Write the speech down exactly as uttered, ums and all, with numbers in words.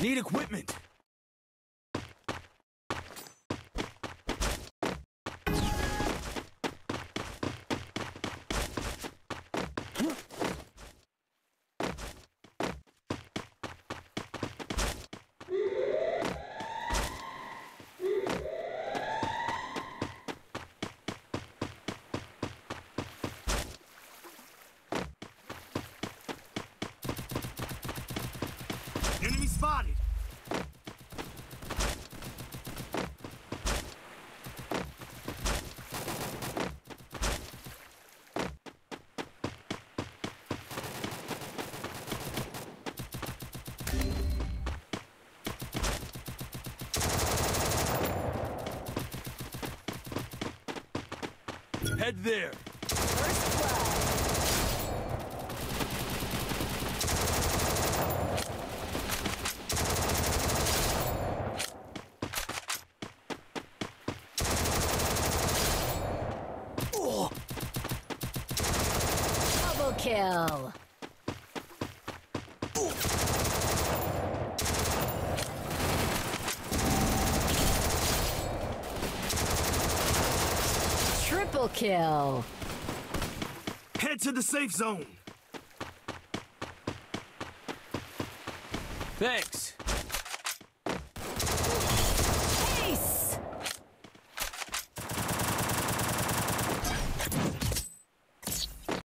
Need equipment. Enemy spotted! Head there! First blood. Double kill. Triple kill. Head to the safe zone. Thanks.